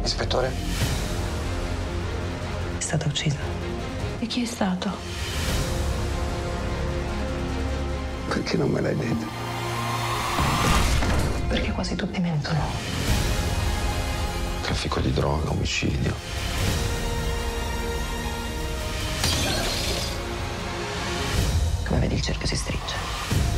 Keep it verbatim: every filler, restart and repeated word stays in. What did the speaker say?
Ispettore? È stata uccisa. E chi è stato? Perché non me l'hai detto? Perché quasi tutti mentono. Traffico di droga, omicidio. Come vedi, il cerchio si stringe.